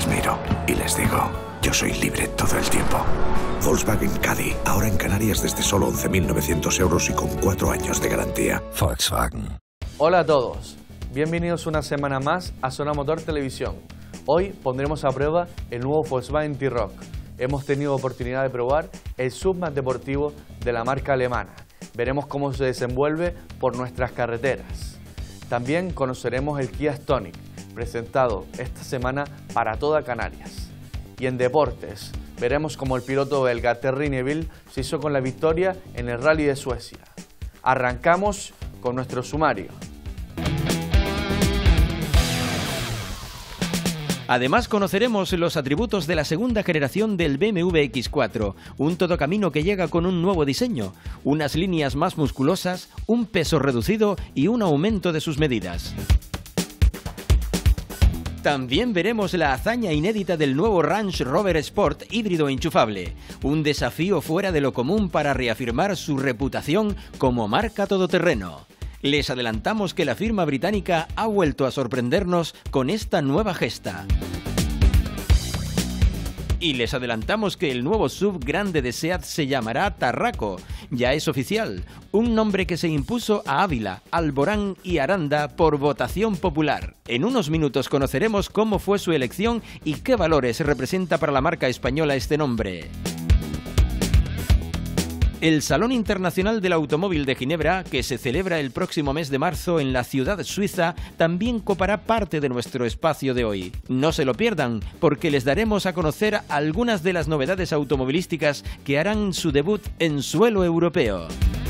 les miro y les digo, yo soy libre todo el tiempo. Volkswagen Caddy, ahora en Canarias desde solo 11.900 euros y con 4 años de garantía. Volkswagen. Hola a todos, bienvenidos una semana más a Zona Motor Televisión. Hoy pondremos a prueba el nuevo Volkswagen T-Roc. Hemos tenido oportunidad de probar el SUV más deportivo de la marca alemana. Veremos cómo se desenvuelve por nuestras carreteras. También conoceremos el Kia Stonic, presentado esta semana para toda Canarias. Y en deportes, veremos cómo el piloto belga Thierry Neuville se hizo con la victoria en el Rally de Suecia. Arrancamos con nuestro sumario. Además conoceremos los atributos de la segunda generación del BMW X4, un todocamino que llega con un nuevo diseño, unas líneas más musculosas, un peso reducido y un aumento de sus medidas. También veremos la hazaña inédita del nuevo Range Rover Sport híbrido enchufable, un desafío fuera de lo común para reafirmar su reputación como marca todoterreno. Les adelantamos que la firma británica ha vuelto a sorprendernos con esta nueva gesta. Y les adelantamos que el nuevo SUV grande de SEAT se llamará Tarraco. Ya es oficial, un nombre que se impuso a Ávila, Alborán y Aranda por votación popular. En unos minutos conoceremos cómo fue su elección y qué valores representa para la marca española este nombre. El Salón Internacional del Automóvil de Ginebra, que se celebra el próximo mes de marzo en la ciudad suiza, también copará parte de nuestro espacio de hoy. No se lo pierdan, porque les daremos a conocer algunas de las novedades automovilísticas que harán su debut en suelo europeo.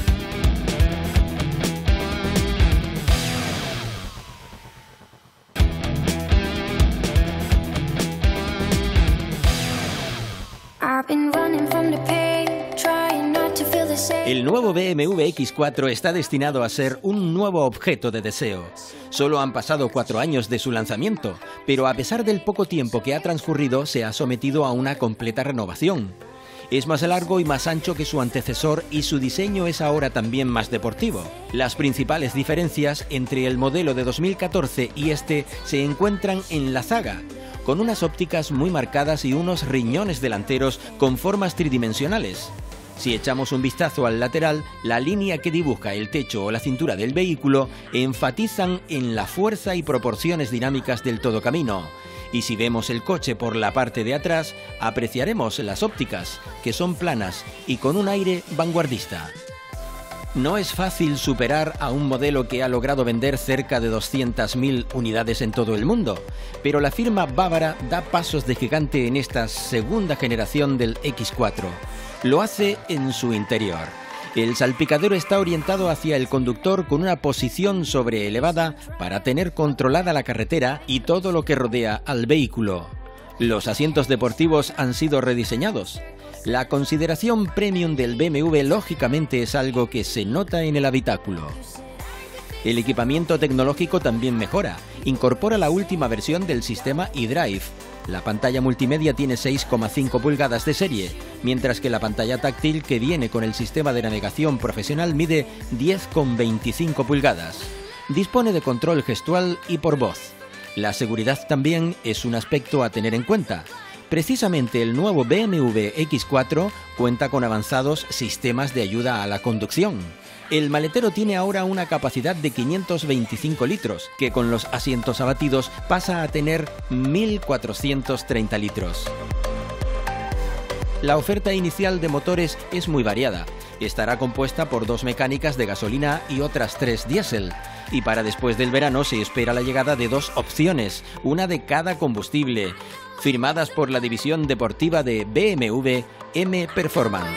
El nuevo BMW X4 está destinado a ser un nuevo objeto de deseo. Solo han pasado 4 años de su lanzamiento, pero a pesar del poco tiempo que ha transcurrido, se ha sometido a una completa renovación. Es más largo y más ancho que su antecesor y su diseño es ahora también más deportivo. Las principales diferencias entre el modelo de 2014 y este se encuentran en la zaga, con unas ópticas muy marcadas y unos riñones delanteros con formas tridimensionales. Si echamos un vistazo al lateral, la línea que dibuja el techo o la cintura del vehículo enfatizan en la fuerza y proporciones dinámicas del todocamino. Y si vemos el coche por la parte de atrás, apreciaremos las ópticas, que son planas y con un aire vanguardista. No es fácil superar a un modelo que ha logrado vender cerca de 200.000 unidades en todo el mundo, pero la firma bávara da pasos de gigante en esta segunda generación del X4. Lo hace en su interior. El salpicadero está orientado hacia el conductor con una posición sobreelevada para tener controlada la carretera y todo lo que rodea al vehículo. Los asientos deportivos han sido rediseñados. La consideración premium del BMW lógicamente es algo que se nota en el habitáculo. El equipamiento tecnológico también mejora. Incorpora la última versión del sistema eDrive. La pantalla multimedia tiene 6,5 pulgadas de serie, mientras que la pantalla táctil que viene con el sistema de navegación profesional mide 10,25 pulgadas. Dispone de control gestual y por voz. La seguridad también es un aspecto a tener en cuenta. Precisamente el nuevo BMW X4 cuenta con avanzados sistemas de ayuda a la conducción. El maletero tiene ahora una capacidad de 525 litros, que con los asientos abatidos pasa a tener 1.430 litros. La oferta inicial de motores es muy variada. Estará compuesta por 2 mecánicas de gasolina y otras 3 diésel. Y para después del verano se espera la llegada de 2 opciones, una de cada combustible, firmadas por la división deportiva de BMW M Performance.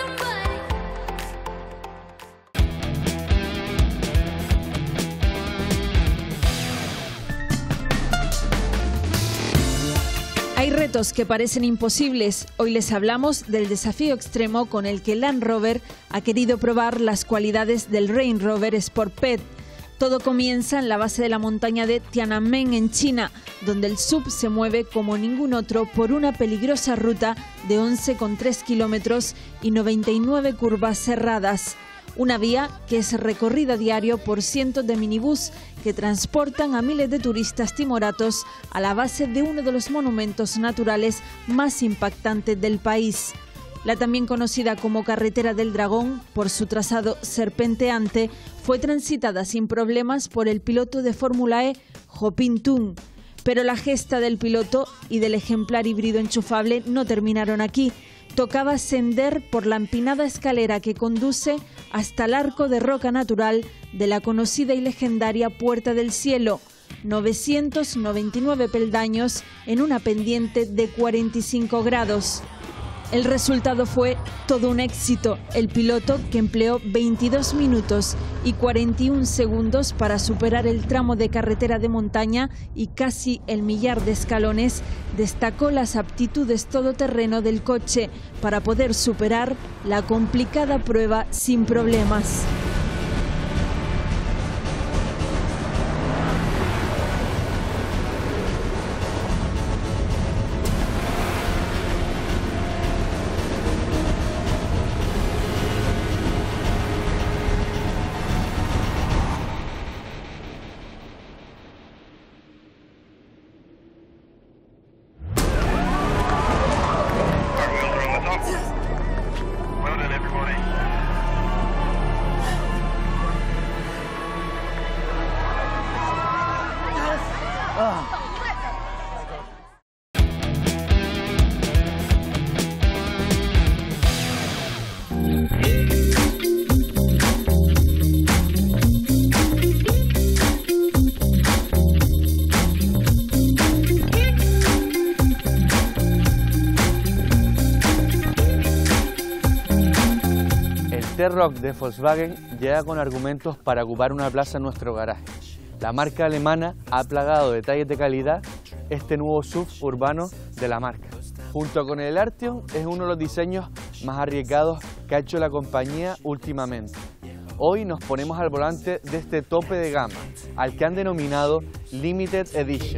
Hay retos que parecen imposibles. Hoy les hablamos del desafío extremo con el que Land Rover ha querido probar las cualidades del Range Rover Sport Pet. Todo comienza en la base de la montaña de Tiananmen, en China, donde el SUV se mueve como ningún otro por una peligrosa ruta de 11,3 kilómetros y 99 curvas cerradas. Una vía que es recorrida a diario por cientos de minibús que transportan a miles de turistas timoratos a la base de uno de los monumentos naturales más impactantes del país. La también conocida como Carretera del Dragón, por su trazado serpenteante, fue transitada sin problemas por el piloto de Fórmula E, Jo Ping-Tun. Pero la gesta del piloto y del ejemplar híbrido enchufable no terminaron aquí. Tocaba ascender por la empinada escalera que conduce hasta el arco de roca natural de la conocida y legendaria Puerta del Cielo, 999 peldaños en una pendiente de 45 grados. El resultado fue todo un éxito. El piloto, que empleó 22 minutos y 41 segundos para superar el tramo de carretera de montaña y casi el millar de escalones, destacó las aptitudes todoterreno del coche para poder superar la complicada prueba sin problemas. El T-Roc de Volkswagen llega con argumentos para ocupar una plaza en nuestro garaje. La marca alemana ha plagado de detalles de calidad este nuevo SUV urbano de la marca. Junto con el Arteon es uno de los diseños más arriesgados que ha hecho la compañía últimamente. Hoy nos ponemos al volante de este tope de gama, al que han denominado Limited Edition.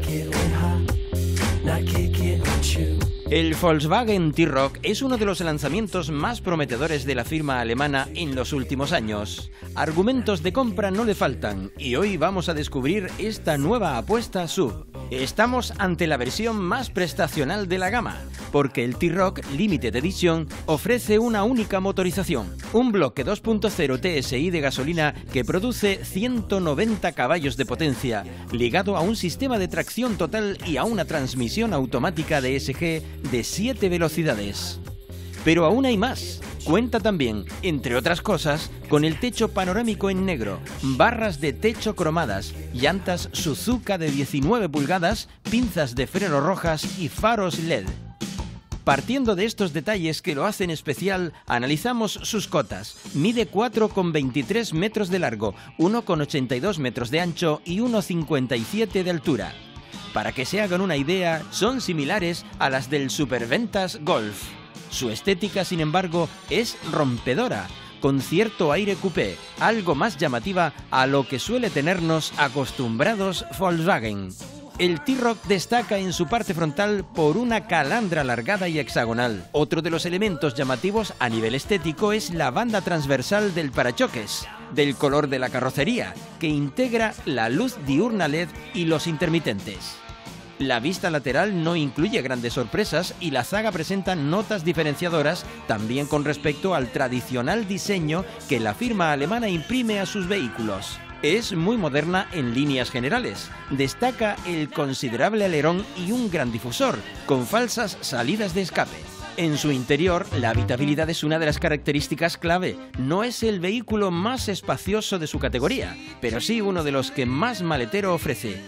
El Volkswagen T-Roc es uno de los lanzamientos más prometedores de la firma alemana en los últimos años. Argumentos de compra no le faltan y hoy vamos a descubrir esta nueva apuesta SUV. Estamos ante la versión más prestacional de la gama, porque el T-Roc Limited Edition ofrece una única motorización, un bloque 2.0 TSI de gasolina que produce 190 caballos de potencia, ligado a un sistema de tracción total y a una transmisión automática DSG de 7 velocidades. Pero aún hay más. Cuenta también, entre otras cosas, con el techo panorámico en negro, barras de techo cromadas, llantas Suzuka de 19 pulgadas, pinzas de freno rojas y faros LED. Partiendo de estos detalles que lo hacen especial, analizamos sus cotas. Mide 4,23 metros de largo, 1,82 metros de ancho y 1,57 de altura. Para que se hagan una idea, son similares a las del superventas Golf. Su estética, sin embargo, es rompedora, con cierto aire coupé, algo más llamativa a lo que suele tenernos acostumbrados Volkswagen. El T-Roc destaca en su parte frontal por una calandra alargada y hexagonal. Otro de los elementos llamativos a nivel estético es la banda transversal del parachoques, del color de la carrocería, que integra la luz diurna LED y los intermitentes. La vista lateral no incluye grandes sorpresas y la zaga presenta notas diferenciadoras también con respecto al tradicional diseño que la firma alemana imprime a sus vehículos. Es muy moderna en líneas generales. Destaca el considerable alerón y un gran difusor, con falsas salidas de escape. En su interior, la habitabilidad es una de las características clave. No es el vehículo más espacioso de su categoría, pero sí uno de los que más maletero ofrece,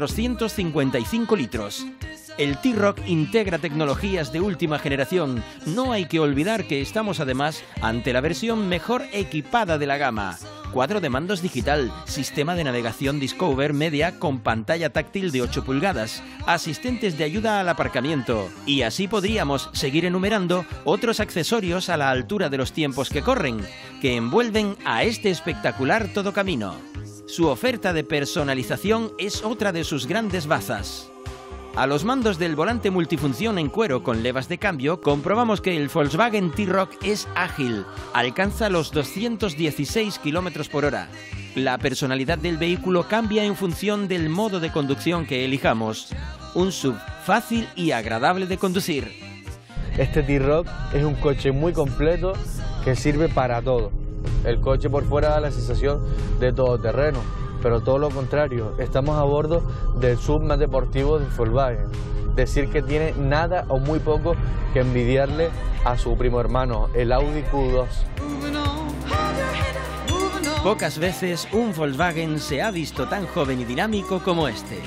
455 litros. El T-Roc integra tecnologías de última generación. No hay que olvidar que estamos además ante la versión mejor equipada de la gama. Cuadro de mandos digital, sistema de navegación Discover Media con pantalla táctil de 8 pulgadas, asistentes de ayuda al aparcamiento. Y así podríamos seguir enumerando otros accesorios a la altura de los tiempos que corren, que envuelven a este espectacular todocamino. Su oferta de personalización es otra de sus grandes bazas. A los mandos del volante multifunción en cuero con levas de cambio, comprobamos que el Volkswagen T-Roc es ágil, alcanza los 216 km por hora. La personalidad del vehículo cambia en función del modo de conducción que elijamos. Un SUV fácil y agradable de conducir. Este T-Roc es un coche muy completo que sirve para todo. El coche por fuera da la sensación de todoterreno, pero todo lo contrario, estamos a bordo del SUV más deportivo de Volkswagen. Decir que tiene nada o muy poco que envidiarle a su primo hermano, el Audi Q2. Pocas veces un Volkswagen se ha visto tan joven y dinámico como este.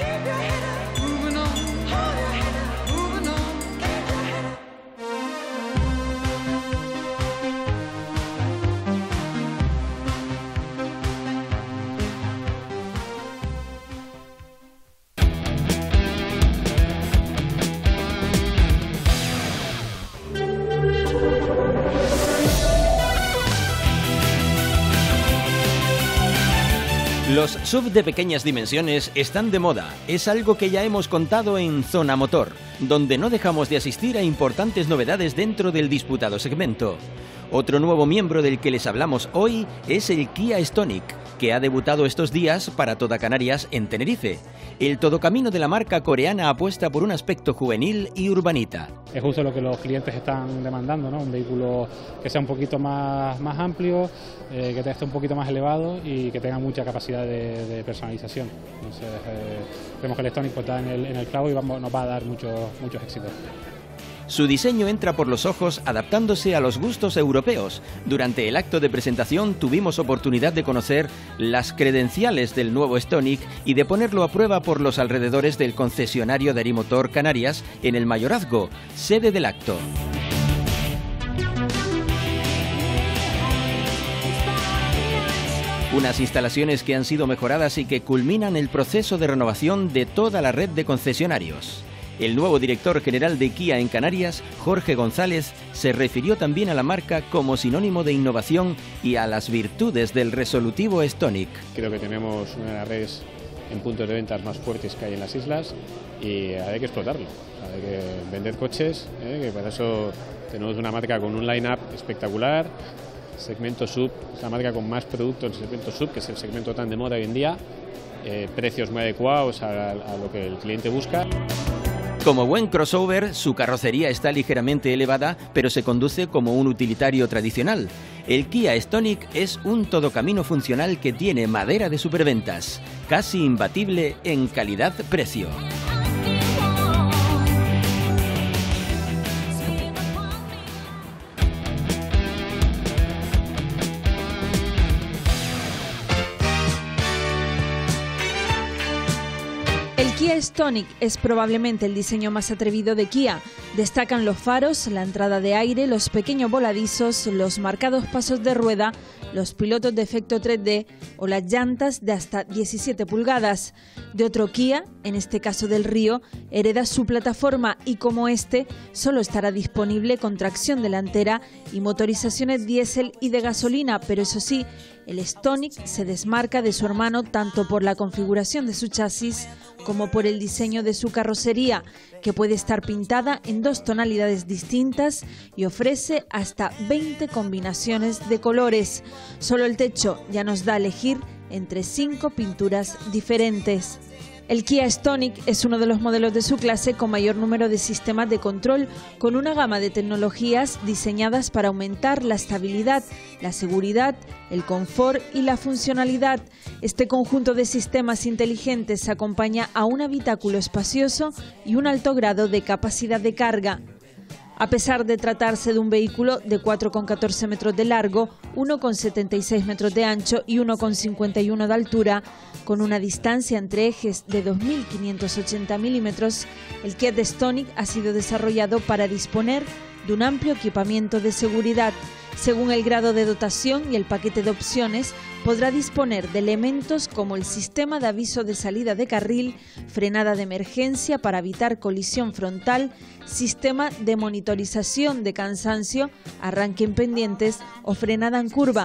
Los SUV de pequeñas dimensiones están de moda, es algo que ya hemos contado en Zona Motor, donde no dejamos de asistir a importantes novedades dentro del disputado segmento. Otro nuevo miembro del que les hablamos hoy es el Kia Stonic, que ha debutado estos días para toda Canarias en Tenerife. El todocamino de la marca coreana apuesta por un aspecto juvenil y urbanita. Es justo lo que los clientes están demandando, ¿no? Un vehículo que sea un poquito más amplio, que esté un poquito más elevado y que tenga mucha capacidad de personalización. Entonces, creemos que el Stonic está en el clavo y nos va a dar muchos éxitos. Su diseño entra por los ojos adaptándose a los gustos europeos. Durante el acto de presentación tuvimos oportunidad de conocer las credenciales del nuevo Stonic y de ponerlo a prueba por los alrededores del concesionario de Arimotor Canarias en el Mayorazgo, sede del acto. Unas instalaciones que han sido mejoradas y que culminan el proceso de renovación de toda la red de concesionarios. El nuevo director general de Kia en Canarias, Jorge González, se refirió también a la marca como sinónimo de innovación y a las virtudes del resolutivo Stonic. Creo que tenemos una de las redes en puntos de ventas más fuertes que hay en las islas y hay que explotarlo, hay que vender coches, que para eso tenemos una marca con un line-up espectacular, segmento SUV, es la marca con más productos en el segmento SUV, que es el segmento tan de moda hoy en día, precios muy adecuados a lo que el cliente busca. Como buen crossover, su carrocería está ligeramente elevada, pero se conduce como un utilitario tradicional. El Kia Stonic es un todocamino funcional que tiene madera de superventas, casi imbatible en calidad-precio. El Kia Stonic es probablemente el diseño más atrevido de Kia. Destacan los faros, la entrada de aire, los pequeños voladizos, los marcados pasos de rueda, los pilotos de efecto 3D o las llantas de hasta 17 pulgadas. De otro Kia, en este caso del Río, hereda su plataforma y como este, solo estará disponible con tracción delantera y motorizaciones diésel y de gasolina, pero eso sí, el Stonic se desmarca de su hermano tanto por la configuración de su chasis como por el diseño de su carrocería, que puede estar pintada en 2 tonalidades distintas y ofrece hasta 20 combinaciones de colores. Solo el techo ya nos da a elegir entre 5 pinturas diferentes. El Kia Stonic es uno de los modelos de su clase con mayor número de sistemas de control, con una gama de tecnologías diseñadas para aumentar la estabilidad, la seguridad, el confort y la funcionalidad. Este conjunto de sistemas inteligentes acompaña a un habitáculo espacioso y un alto grado de capacidad de carga. A pesar de tratarse de un vehículo de 4,14 metros de largo, 1,76 metros de ancho y 1,51 de altura, con una distancia entre ejes de 2.580 milímetros, el Kia Stonic ha sido desarrollado para disponer de un amplio equipamiento de seguridad. Según el grado de dotación y el paquete de opciones, podrá disponer de elementos como el sistema de aviso de salida de carril, frenada de emergencia para evitar colisión frontal, sistema de monitorización de cansancio, arranque en pendientes o frenada en curva,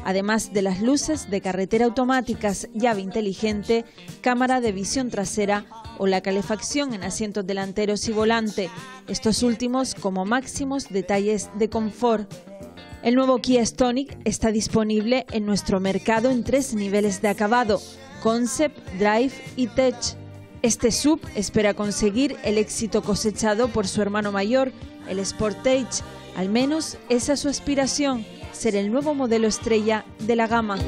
además de las luces de carretera automáticas, llave inteligente, cámara de visión trasera o la calefacción en asientos delanteros y volante, estos últimos como máximos detalles de confort. El nuevo Kia Stonic está disponible en nuestro mercado en 3 niveles de acabado: Concept, Drive y Tech. Este SUV espera conseguir el éxito cosechado por su hermano mayor, el Sportage. Al menos esa es su aspiración, ser el nuevo modelo estrella de la gama.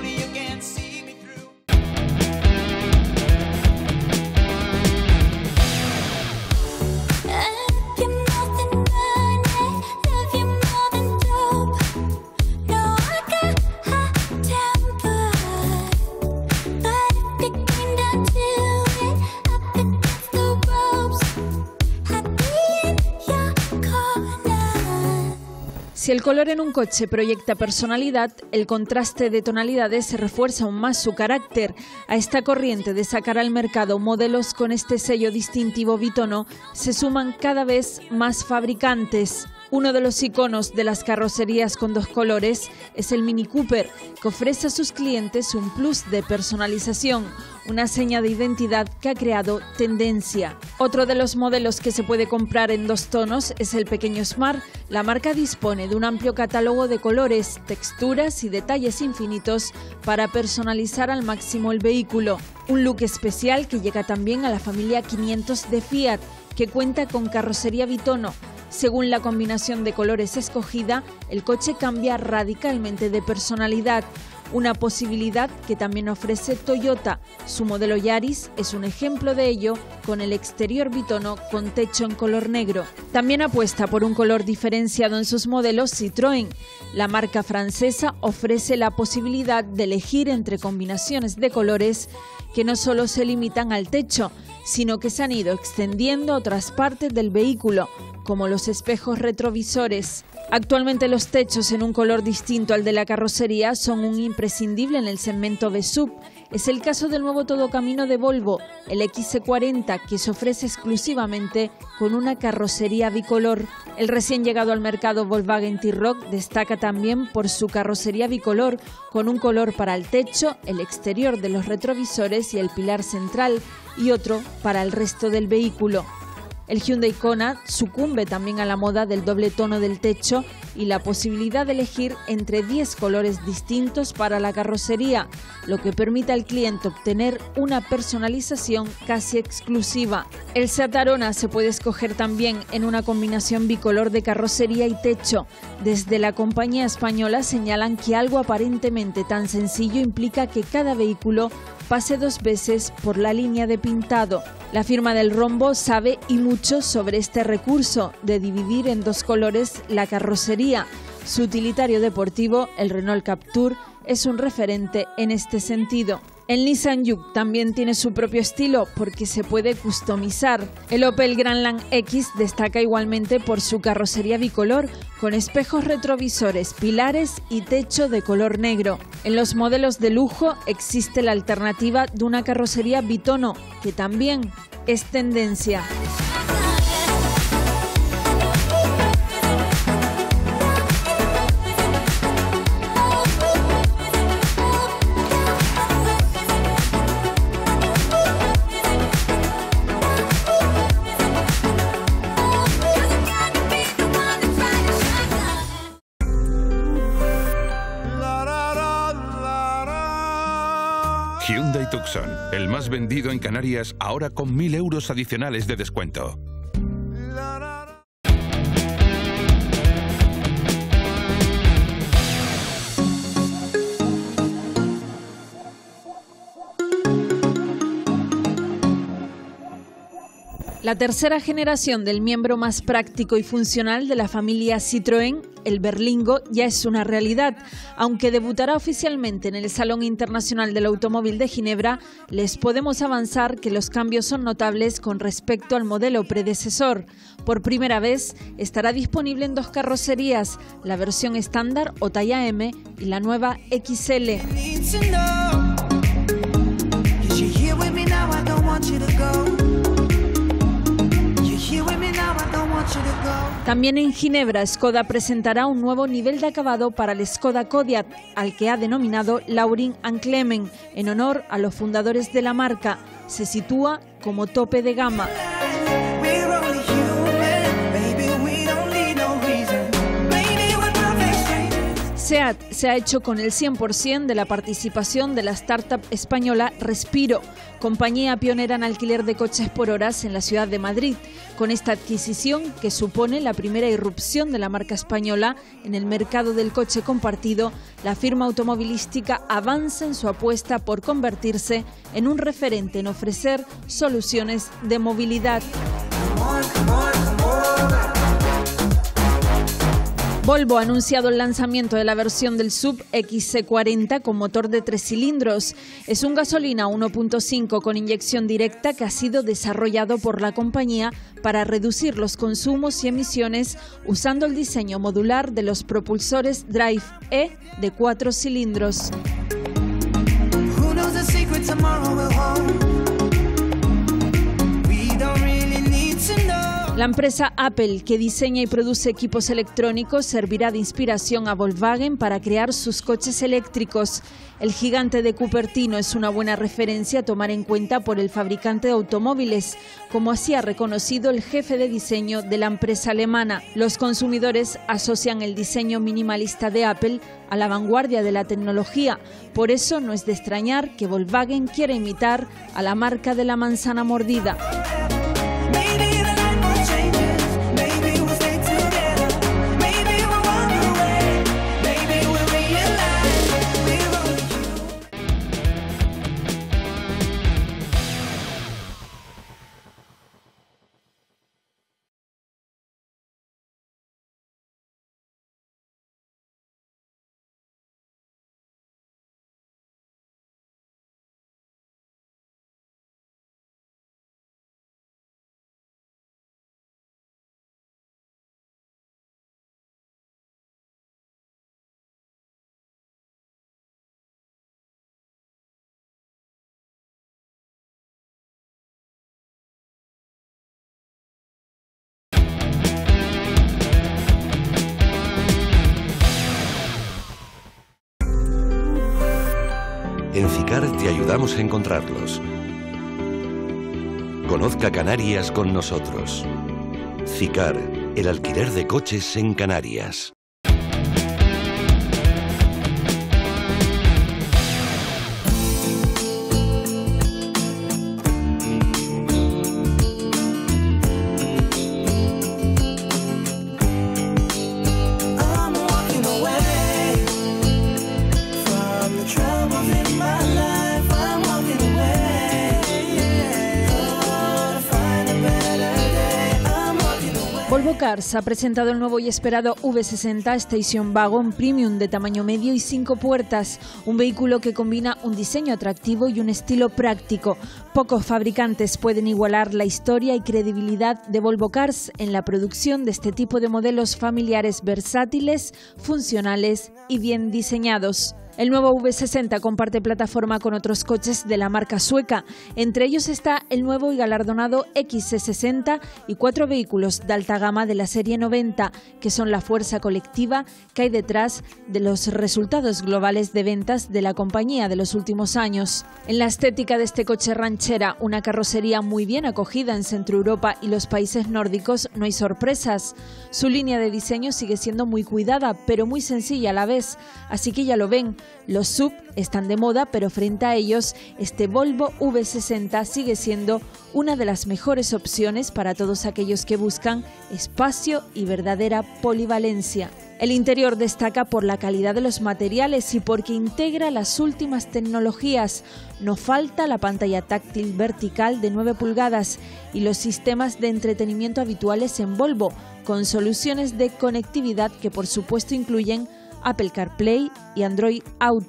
Si el color en un coche proyecta personalidad, el contraste de tonalidades refuerza aún más su carácter. A esta corriente de sacar al mercado modelos con este sello distintivo bitono se suman cada vez más fabricantes. Uno de los iconos de las carrocerías con 2 colores es el Mini Cooper, que ofrece a sus clientes un plus de personalización, una seña de identidad que ha creado tendencia. Otro de los modelos que se puede comprar en 2 tonos es el pequeño Smart. La marca dispone de un amplio catálogo de colores, texturas y detalles infinitos para personalizar al máximo el vehículo. Un look especial que llega también a la familia 500 de Fiat, que cuenta con carrocería bitono. Según la combinación de colores escogida, el coche cambia radicalmente de personalidad, una posibilidad que también ofrece Toyota. Su modelo Yaris es un ejemplo de ello, con el exterior bitono con techo en color negro. También apuesta por un color diferenciado en sus modelos Citroën. La marca francesa ofrece la posibilidad de elegir entre combinaciones de colores que no solo se limitan al techo, sino que se han ido extendiendo a otras partes del vehículo, como los espejos retrovisores. Actualmente los techos en un color distinto al de la carrocería son un imprescindible en el segmento B-Sub. Es el caso del nuevo todocamino de Volvo, el XC40, que se ofrece exclusivamente con una carrocería bicolor. El recién llegado al mercado Volkswagen T-Roc destaca también por su carrocería bicolor, con un color para el techo, el exterior de los retrovisores y el pilar central, y otro para el resto del vehículo. El Hyundai Kona sucumbe también a la moda del doble tono del techo y la posibilidad de elegir entre 10 colores distintos para la carrocería, lo que permite al cliente obtener una personalización casi exclusiva. El Seat Arona se puede escoger también en una combinación bicolor de carrocería y techo. Desde la compañía española señalan que algo aparentemente tan sencillo implica que cada vehículo pase 2 veces por la línea de pintado. La firma del rombo sabe y mucho sobre este recurso de dividir en 2 colores la carrocería. Su utilitario deportivo, el Renault Captur, es un referente en este sentido. El Nissan Juke también tiene su propio estilo porque se puede customizar. El Opel Grandland X destaca igualmente por su carrocería bicolor, con espejos retrovisores, pilares y techo de color negro. En los modelos de lujo existe la alternativa de una carrocería bitono, que también es tendencia. Hyundai Tucson, el más vendido en Canarias, ahora con 1.000 euros adicionales de descuento. La tercera generación del miembro más práctico y funcional de la familia Citroën, el Berlingo, ya es una realidad. Aunque debutará oficialmente en el Salón Internacional del Automóvil de Ginebra, les podemos avanzar que los cambios son notables con respecto al modelo predecesor. Por primera vez estará disponible en 2 carrocerías, la versión estándar o talla M y la nueva XL. Here with me now, I don't want you to go. También en Ginebra, Skoda presentará un nuevo nivel de acabado para el Skoda Kodiaq, al que ha denominado Laurin and Clement, en honor a los fundadores de la marca. Se sitúa como tope de gama. SEAT se ha hecho con el 100% de la participación de la startup española Respiro, compañía pionera en alquiler de coches por horas en la ciudad de Madrid. Con esta adquisición, que supone la primera irrupción de la marca española en el mercado del coche compartido, la firma automovilística avanza en su apuesta por convertirse en un referente en ofrecer soluciones de movilidad. Volvo ha anunciado el lanzamiento de la versión del SUV XC40 con motor de 3 cilindros. Es un gasolina 1.5 con inyección directa que ha sido desarrollado por la compañía para reducir los consumos y emisiones usando el diseño modular de los propulsores Drive-E de 4 cilindros. La empresa Apple, que diseña y produce equipos electrónicos, servirá de inspiración a Volkswagen para crear sus coches eléctricos. El gigante de Cupertino es una buena referencia a tomar en cuenta por el fabricante de automóviles, como así ha reconocido el jefe de diseño de la empresa alemana. Los consumidores asocian el diseño minimalista de Apple a la vanguardia de la tecnología. Por eso no es de extrañar que Volkswagen quiera imitar a la marca de la manzana mordida. En CICAR te ayudamos a encontrarlos. Conozca Canarias con nosotros. CICAR, el alquiler de coches en Canarias. Volvo Cars ha presentado el nuevo y esperado V60 Station Wagon Premium de tamaño medio y 5 puertas, un vehículo que combina un diseño atractivo y un estilo práctico. Pocos fabricantes pueden igualar la historia y credibilidad de Volvo Cars en la producción de este tipo de modelos familiares versátiles, funcionales y bien diseñados. El nuevo V60 comparte plataforma con otros coches de la marca sueca. Entre ellos está el nuevo y galardonado XC60 y 4 vehículos de alta gama de la serie 90, que son la fuerza colectiva que hay detrás de los resultados globales de ventas de la compañía de los últimos años. En la estética de este coche ranchera, una carrocería muy bien acogida en Centro Europa y los países nórdicos, no hay sorpresas. Su línea de diseño sigue siendo muy cuidada, pero muy sencilla a la vez, así que ya lo ven. Los SUV están de moda, pero frente a ellos, este Volvo V60 sigue siendo una de las mejores opciones para todos aquellos que buscan espacio y verdadera polivalencia. El interior destaca por la calidad de los materiales y porque integra las últimas tecnologías. No falta la pantalla táctil vertical de 9 pulgadas y los sistemas de entretenimiento habituales en Volvo, con soluciones de conectividad que por supuesto incluyen Apple CarPlay y Android Auto.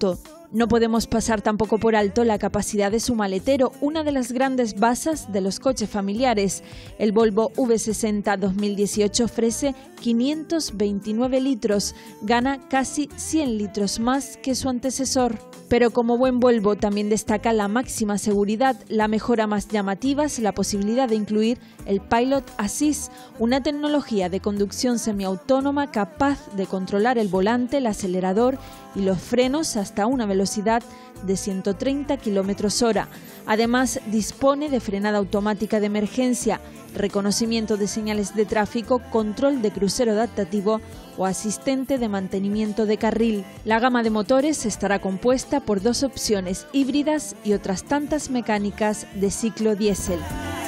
No podemos pasar tampoco por alto la capacidad de su maletero, una de las grandes bazas de los coches familiares. El Volvo V60 2018 ofrece 529 litros, gana casi 100 litros más que su antecesor. Pero como buen Volvo también destaca la máxima seguridad. La mejora más llamativa es la posibilidad de incluir el Pilot Assist, una tecnología de conducción semiautónoma capaz de controlar el volante, el acelerador y los frenos hasta una velocidad de 130 km/h. Además, dispone de frenada automática de emergencia, reconocimiento de señales de tráfico, control de crucero adaptativo o asistente de mantenimiento de carril. La gama de motores estará compuesta por 2 opciones híbridas y otras tantas mecánicas de ciclo diésel.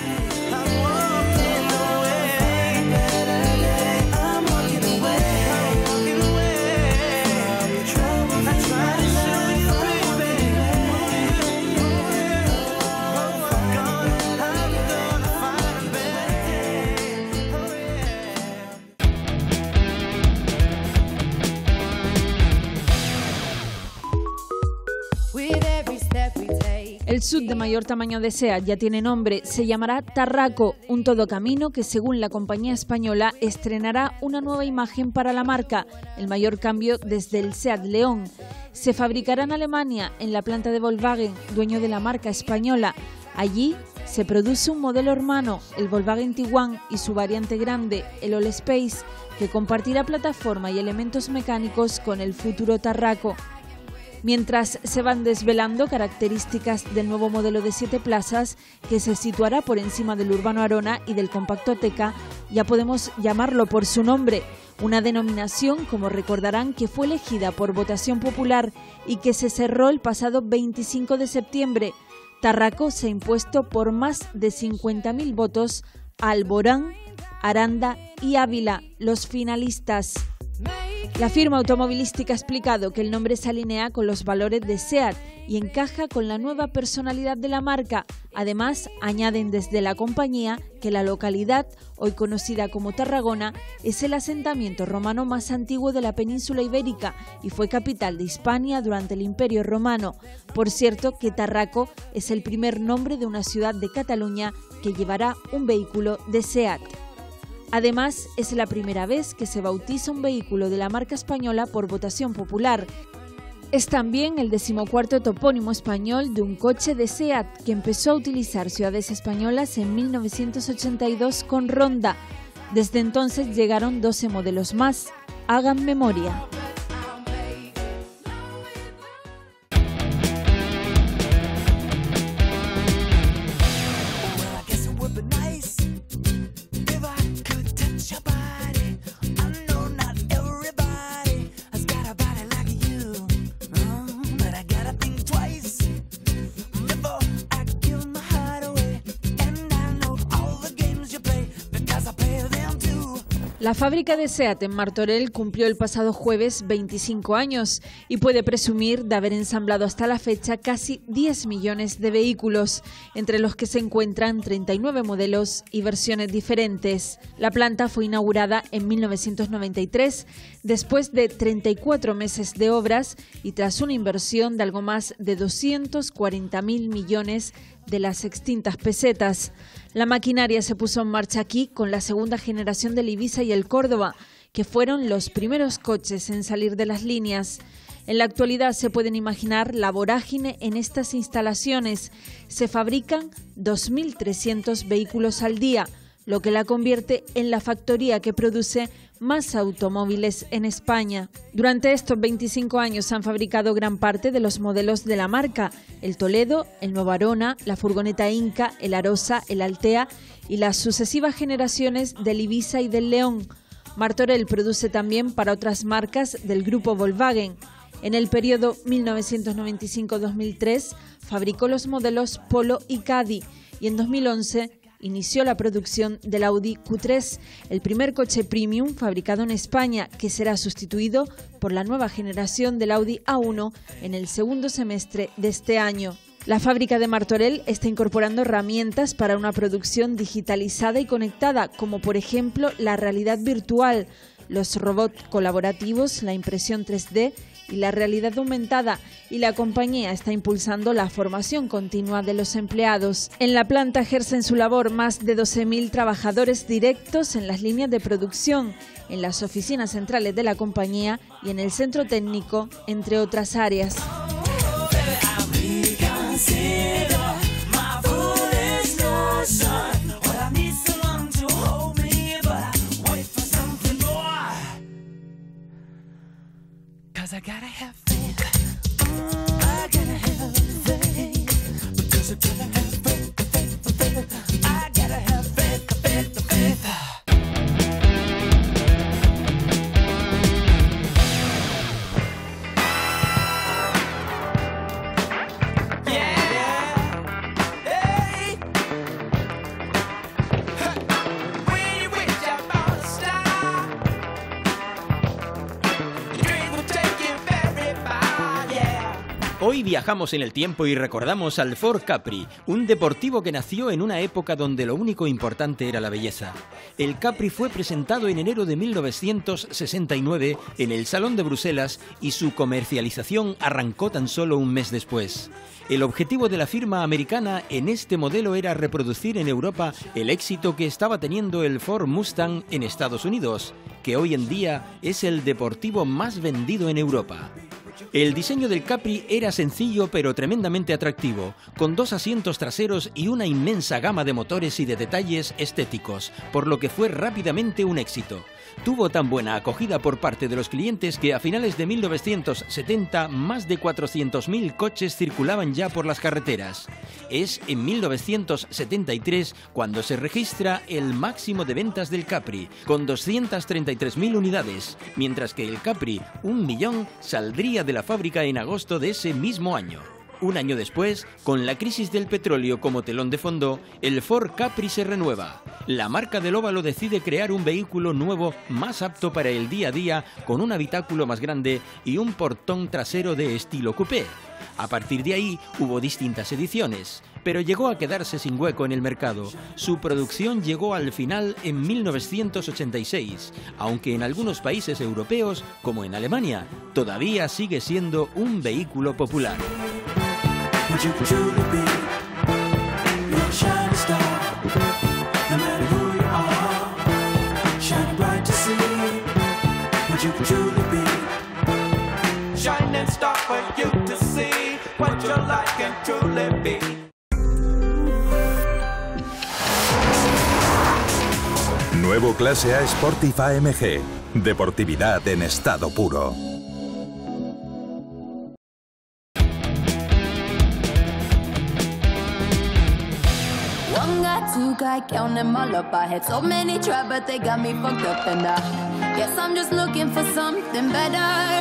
El SUV de mayor tamaño de SEAT ya tiene nombre, se llamará Tarraco, un todocamino que según la compañía española estrenará una nueva imagen para la marca, el mayor cambio desde el SEAT León. Se fabricará en Alemania, en la planta de Volkswagen, dueño de la marca española. Allí se produce un modelo hermano, el Volkswagen Tiguan, y su variante grande, el Allspace, que compartirá plataforma y elementos mecánicos con el futuro Tarraco. Mientras se van desvelando características del nuevo modelo de 7 plazas, que se situará por encima del Urbano Arona y del compacto Ateca, ya podemos llamarlo por su nombre, una denominación, como recordarán, que fue elegida por votación popular y que se cerró el pasado 25 de septiembre. Tarraco se ha impuesto por más de 50.000 votos a Alborán, Aranda y Ávila, los finalistas. La firma automovilística ha explicado que el nombre se alinea con los valores de SEAT y encaja con la nueva personalidad de la marca. Además, añaden desde la compañía que la localidad, hoy conocida como Tarragona, es el asentamiento romano más antiguo de la península ibérica y fue capital de Hispania durante el Imperio Romano. Por cierto, que Tarraco es el primer nombre de una ciudad de Cataluña que llevará un vehículo de SEAT. Además, es la primera vez que se bautiza un vehículo de la marca española por votación popular. Es también el 14º topónimo español de un coche de SEAT que empezó a utilizar ciudades españolas en 1982 con Ronda. Desde entonces llegaron 12 modelos más. Hagan memoria. La fábrica de SEAT en Martorell cumplió el pasado jueves 25 años y puede presumir de haber ensamblado hasta la fecha casi 10 millones de vehículos, entre los que se encuentran 39 modelos y versiones diferentes. La planta fue inaugurada en 1993, después de 34 meses de obras y tras una inversión de algo más de 240.000 millones de las extintas pesetas. La maquinaria se puso en marcha aquí con la segunda generación del Ibiza y el Córdoba, que fueron los primeros coches en salir de las líneas. En la actualidad se pueden imaginar la vorágine en estas instalaciones. Se fabrican 2.300 vehículos al día, lo que la convierte en la factoría que produce más automóviles en España. Durante estos 25 años se han fabricado gran parte de los modelos de la marca: el Toledo, el Nuevo Arona, la furgoneta Inca, el Arosa, el Altea y las sucesivas generaciones del Ibiza y del León. Martorell produce también para otras marcas del grupo Volkswagen. En el periodo 1995-2003 fabricó los modelos Polo y Caddy y en 2011 inició la producción del Audi Q3, el primer coche premium fabricado en España, que será sustituido por la nueva generación del Audi A1 en el segundo semestre de este año. La fábrica de Martorell está incorporando herramientas para una producción digitalizada y conectada, como por ejemplo la realidad virtual, los robots colaborativos, la impresión 3D y la realidad aumentada, y la compañía está impulsando la formación continua de los empleados. En la planta ejercen su labor más de 12.000 trabajadores directos en las líneas de producción, en las oficinas centrales de la compañía y en el centro técnico, entre otras áreas. Hoy viajamos en el tiempo y recordamos al Ford Capri, un deportivo que nació en una época donde lo único importante era la belleza. El Capri fue presentado en enero de 1969 en el Salón de Bruselas y su comercialización arrancó tan solo un mes después. El objetivo de la firma americana en este modelo era reproducir en Europa el éxito que estaba teniendo el Ford Mustang en Estados Unidos, que hoy en día es el deportivo más vendido en Europa. El diseño del Capri era sencillo pero tremendamente atractivo, con 2 asientos traseros y una inmensa gama de motores y de detalles estéticos, por lo que fue rápidamente un éxito. Tuvo tan buena acogida por parte de los clientes que a finales de 1970 más de 400.000 coches circulaban ya por las carreteras. Es en 1973 cuando se registra el máximo de ventas del Capri, con 233.000 unidades, mientras que el Capri 1 millón saldría de la fábrica en agosto de ese mismo año. Un año después, con la crisis del petróleo como telón de fondo, el Ford Capri se renueva. La marca del óvalo decide crear un vehículo nuevo más apto para el día a día, con un habitáculo más grande y un portón trasero de estilo coupé. A partir de ahí hubo distintas ediciones, pero llegó a quedarse sin hueco en el mercado. Su producción llegó al final en 1986, aunque en algunos países europeos, como en Alemania, todavía sigue siendo un vehículo popular. Nuevo Clase A Sportif AMG. Deportividad en estado puro. Guy count them all up. I had so many try, but they got me fucked up, and I guess I'm just looking for something better.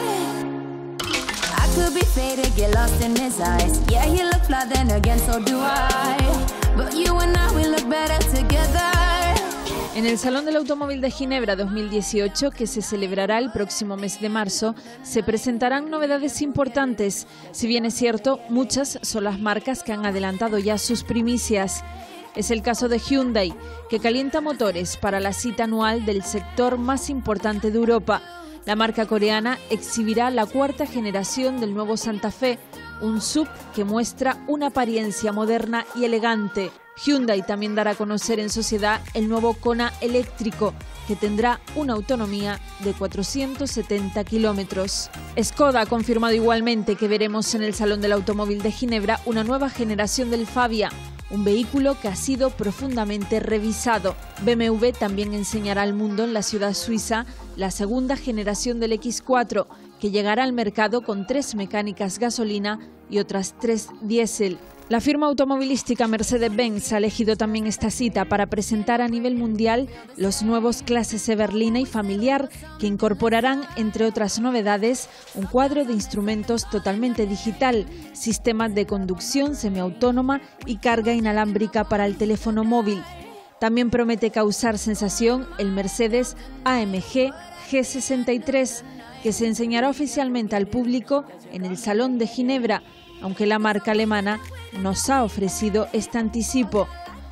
I could be faded, get lost in his eyes. Yeah, he look fly, then again, so do I. But you and I, we look better together. En el Salón del Automóvil de Ginebra 2018, que se celebrará el próximo mes de marzo, se presentarán novedades importantes. Si bien es cierto, muchas son las marcas que han adelantado ya sus primicias. Es el caso de Hyundai, que calienta motores para la cita anual del sector más importante de Europa. La marca coreana exhibirá la 4ª generación del nuevo Santa Fe, un SUV que muestra una apariencia moderna y elegante. Hyundai también dará a conocer en sociedad el nuevo Kona eléctrico, que tendrá una autonomía de 470 kilómetros. Skoda ha confirmado igualmente que veremos en el Salón del Automóvil de Ginebra una nueva generación del Fabia, un vehículo que ha sido profundamente revisado. BMW también enseñará al mundo en la ciudad suiza la 2ª generación del X4, que llegará al mercado con 3 mecánicas gasolina y otras 3 diésel. La firma automovilística Mercedes-Benz ha elegido también esta cita para presentar a nivel mundial los nuevos clases E berlina y familiar, que incorporarán, entre otras novedades, un cuadro de instrumentos totalmente digital, sistemas de conducción semiautónoma y carga inalámbrica para el teléfono móvil. También promete causar sensación el Mercedes AMG G63, que se enseñará oficialmente al público en el Salón de Ginebra, aunque la marca alemana nos ha ofrecido este anticipo.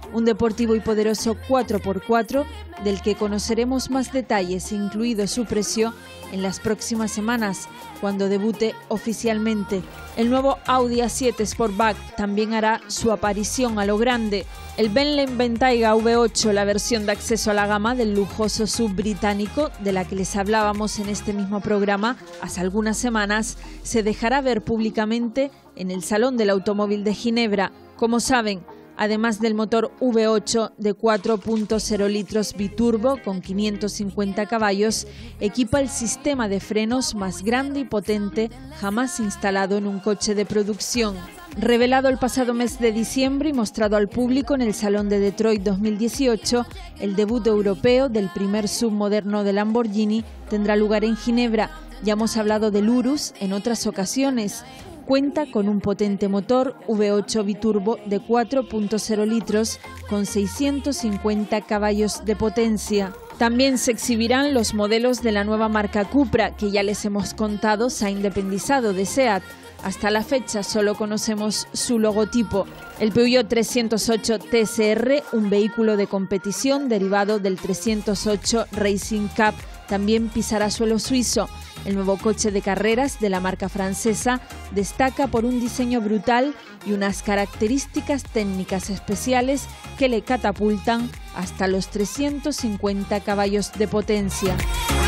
un deportivo y poderoso 4x4 del que conoceremos más detalles, incluido su precio, en las próximas semanas, cuando debute oficialmente. El nuevo Audi A7 Sportback también hará su aparición a lo grande. El Bentley Bentayga V8, la versión de acceso a la gama del lujoso SUV británico, de la que les hablábamos en este mismo programa hace algunas semanas, se dejará ver públicamente en el Salón del Automóvil de Ginebra. Como saben, además del motor V8 de 4.0 litros biturbo con 550 caballos, equipa el sistema de frenos más grande y potente jamás instalado en un coche de producción. Revelado el pasado mes de diciembre y mostrado al público en el Salón de Detroit 2018, el debut europeo del primer SUV moderno de Lamborghini tendrá lugar en Ginebra. Ya hemos hablado del Urus en otras ocasiones. Cuenta con un potente motor V8 biturbo de 4.0 litros con 650 caballos de potencia. También se exhibirán los modelos de la nueva marca Cupra, que ya les hemos contado se ha independizado de SEAT. Hasta la fecha solo conocemos su logotipo. El Peugeot 308 TSR, un vehículo de competición derivado del 308 Racing Cup, también pisará suelo suizo. El nuevo coche de carreras de la marca francesa destaca por un diseño brutal y unas características técnicas especiales que le catapultan hasta los 350 caballos de potencia.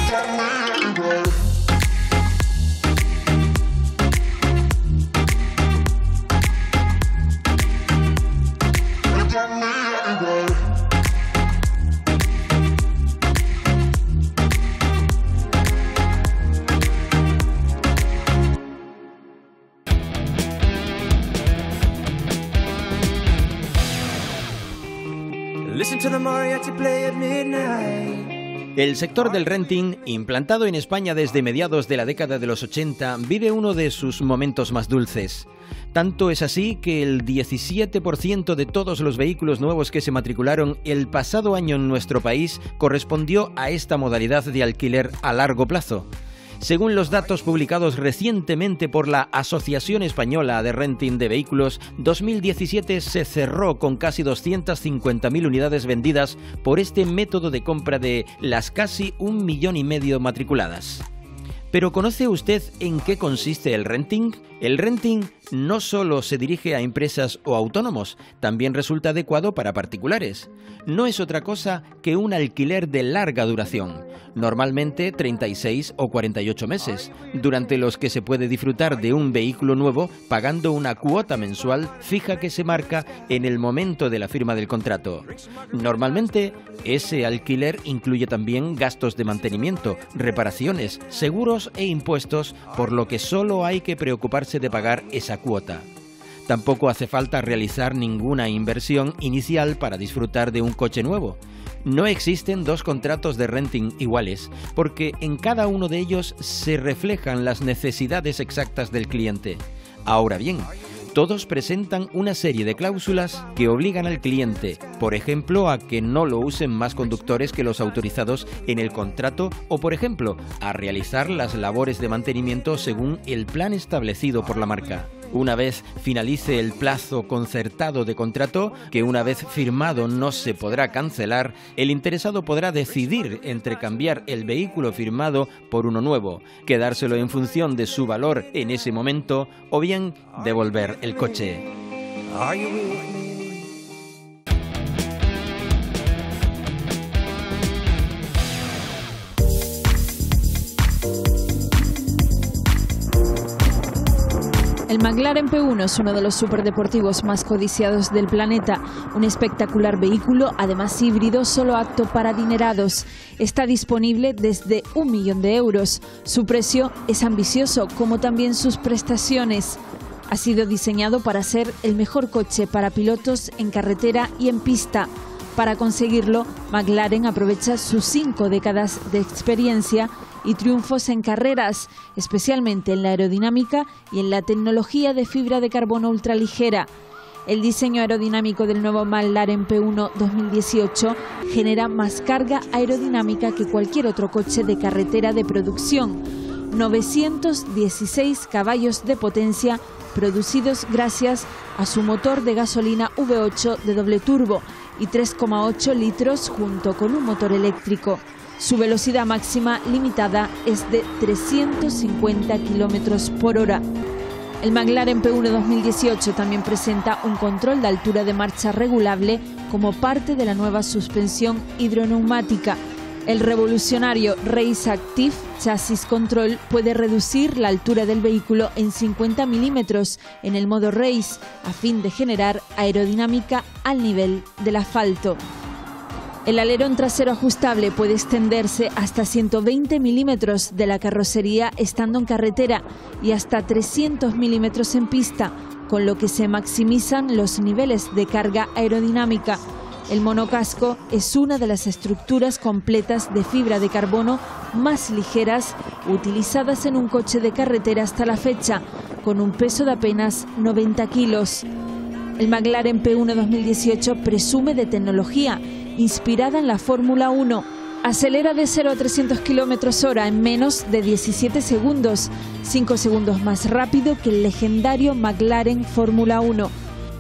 El sector del renting, implantado en España desde mediados de la década de los 80, vive uno de sus momentos más dulces. Tanto es así que el 17% de todos los vehículos nuevos que se matricularon el pasado año en nuestro país correspondió a esta modalidad de alquiler a largo plazo. Según los datos publicados recientemente por la Asociación Española de Renting de Vehículos, 2017 se cerró con casi 250.000 unidades vendidas por este método de compra de las casi 1,5 millones matriculadas. ¿Pero conoce usted en qué consiste el renting? El renting no solo se dirige a empresas o autónomos, también resulta adecuado para particulares. No es otra cosa que un alquiler de larga duración, normalmente 36 o 48 meses, durante los que se puede disfrutar de un vehículo nuevo pagando una cuota mensual fija que se marca en el momento de la firma del contrato. Normalmente, ese alquiler incluye también gastos de mantenimiento, reparaciones, seguros e impuestos, por lo que solo hay que preocuparse de pagar esa cuota. Tampoco hace falta realizar ninguna inversión inicial para disfrutar de un coche nuevo. No existen dos contratos de renting iguales, porque en cada uno de ellos se reflejan las necesidades exactas del cliente. Ahora bien, todos presentan una serie de cláusulas que obligan al cliente, por ejemplo, a que no lo usen más conductores que los autorizados en el contrato o, por ejemplo, a realizar las labores de mantenimiento según el plan establecido por la marca. Una vez finalice el plazo concertado de contrato, que una vez firmado no se podrá cancelar, el interesado podrá decidir entre cambiar el vehículo firmado por uno nuevo, quedárselo en función de su valor en ese momento o bien devolver el coche. El McLaren P1 es uno de los superdeportivos más codiciados del planeta. Un espectacular vehículo, además híbrido, solo apto para adinerados. Está disponible desde 1 millón de euros. Su precio es ambicioso, como también sus prestaciones. Ha sido diseñado para ser el mejor coche para pilotos en carretera y en pista. Para conseguirlo, McLaren aprovecha sus 5 décadas de experiencia y triunfos en carreras, especialmente en la aerodinámica y en la tecnología de fibra de carbono ultraligera. El diseño aerodinámico del nuevo McLaren P1 2018 genera más carga aerodinámica que cualquier otro coche de carretera de producción. 916 caballos de potencia producidos gracias a su motor de gasolina V8 de doble turbo y 3,8 litros junto con un motor eléctrico. Su velocidad máxima limitada es de 350 kilómetros por hora. El McLaren P1 2018 también presenta un control de altura de marcha regulable como parte de la nueva suspensión hidroneumática. El revolucionario Race Active Chassis Control puede reducir la altura del vehículo en 50 milímetros en el modo Race a fin de generar aerodinámica al nivel del asfalto. El alerón trasero ajustable puede extenderse hasta 120 milímetros de la carrocería estando en carretera y hasta 300 milímetros en pista, con lo que se maximizan los niveles de carga aerodinámica. El monocasco es una de las estructuras completas de fibra de carbono más ligeras utilizadas en un coche de carretera hasta la fecha, con un peso de apenas 90 kilos. El McLaren P1 2018 presume de tecnología inspirada en la Fórmula 1. Acelera de 0 a 300 km/h en menos de 17 segundos, 5 segundos más rápido que el legendario McLaren Fórmula 1.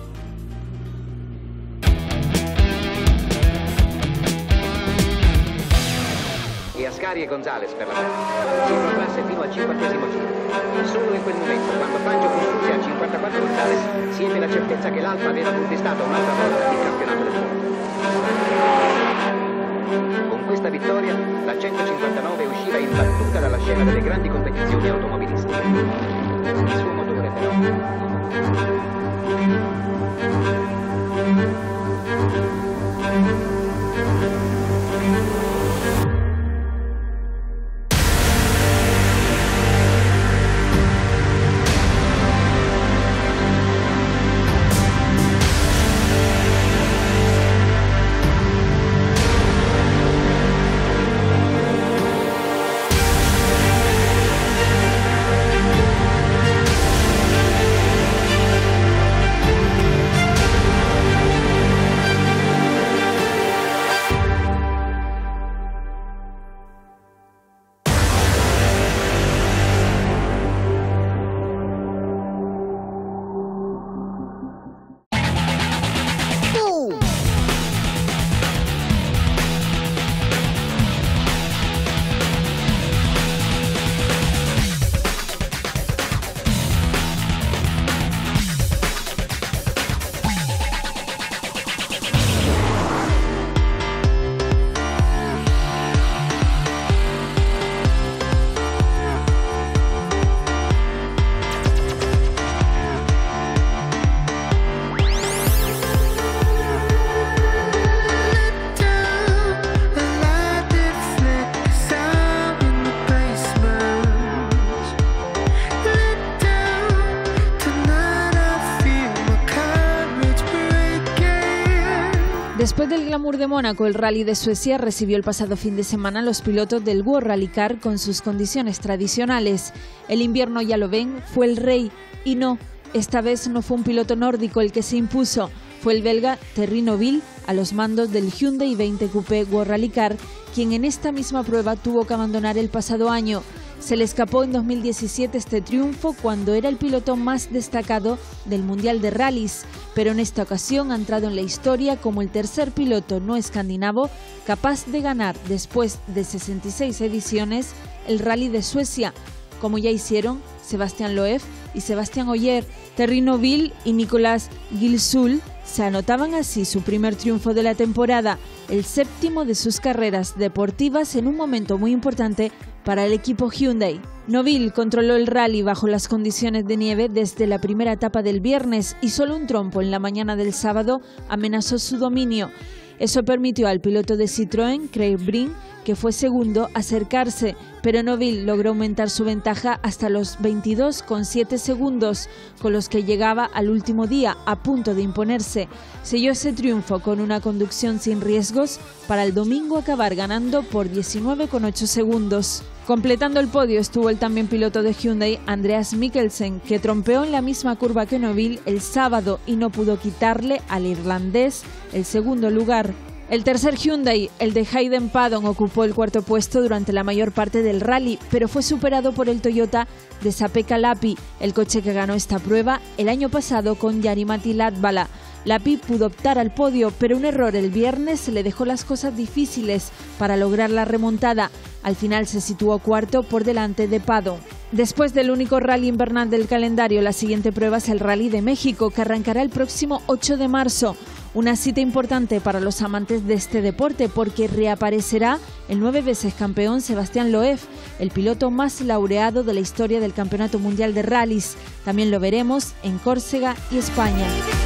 E Ascari e Gonzalez per la meta. Si protrasse fino al 50° giro. Solo in quel momento, quando Fangio fu chiuso a 54 Gonzalez, si ebbe la certezza che l'Alfa aveva conquistato un'altra volta il campionato del mondo. Con questa vittoria, la 159 usciva imbattuta dalla scena delle grandi competizioni automobilistiche. Il suo motore però... Después del glamour de Mónaco, el Rally de Suecia recibió el pasado fin de semana a los pilotos del World Rally Car con sus condiciones tradicionales. El invierno, ya lo ven, fue el rey. Y no, esta vez no fue un piloto nórdico el que se impuso. Fue el belga Thierry Neuville a los mandos del Hyundai 20 Coupé World Rally Car, quien en esta misma prueba tuvo que abandonar el pasado año. Se le escapó en 2017 este triunfo cuando era el piloto más destacado del Mundial de Rallys, pero en esta ocasión ha entrado en la historia como el tercer piloto no escandinavo capaz de ganar después de 66 ediciones el Rally de Suecia, como ya hicieron Sebastián Loeb y Sebastián Ogier. Thierry Neuville y Nicolas Gilsoul se anotaban así su primer triunfo de la temporada, el séptimo de sus carreras deportivas en un momento muy importante para el equipo Hyundai. Neuville controló el rally bajo las condiciones de nieve desde la primera etapa del viernes y solo un trompo en la mañana del sábado amenazó su dominio. Eso permitió al piloto de Citroën, Craig Breen, que fue segundo, acercarse, pero Neuville logró aumentar su ventaja hasta los 22,7 segundos, con los que llegaba al último día, a punto de imponerse. Selló ese triunfo con una conducción sin riesgos para el domingo acabar ganando por 19,8 segundos. Completando el podio estuvo el también piloto de Hyundai, Andreas Mikkelsen, que trompeó en la misma curva que Neuville el sábado y no pudo quitarle al irlandés el segundo lugar. El tercer Hyundai, el de Hayden Paddon, ocupó el cuarto puesto durante la mayor parte del rally, pero fue superado por el Toyota de Sapeka Lappi, el coche que ganó esta prueba el año pasado con Jari-Matti Latvala. Lappi pudo optar al podio, pero un error el viernes le dejó las cosas difíciles para lograr la remontada. Al final se situó cuarto por delante de Paddon. Después del único rally invernal del calendario, la siguiente prueba es el Rally de México, que arrancará el próximo 8 de marzo. Una cita importante para los amantes de este deporte porque reaparecerá el 9 veces campeón Sebastián Loeb, el piloto más laureado de la historia del Campeonato Mundial de Rallys. También lo veremos en Córcega y España.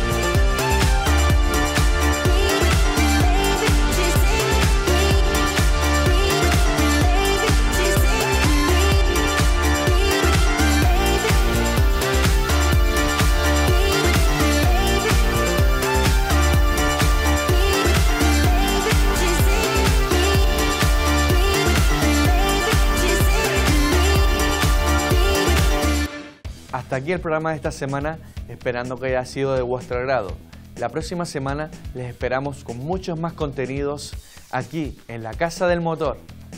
Hasta aquí el programa de esta semana, esperando que haya sido de vuestro agrado. La próxima semana les esperamos con muchos más contenidos aquí en la Casa del Motor.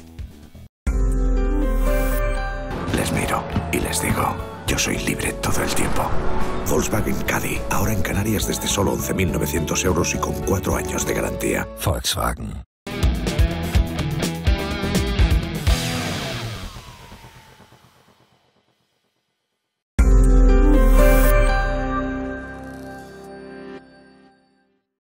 Les miro y les digo, yo soy libre todo el tiempo. Volkswagen Caddy, ahora en Canarias desde solo 11.900 euros y con 4 años de garantía. Volkswagen.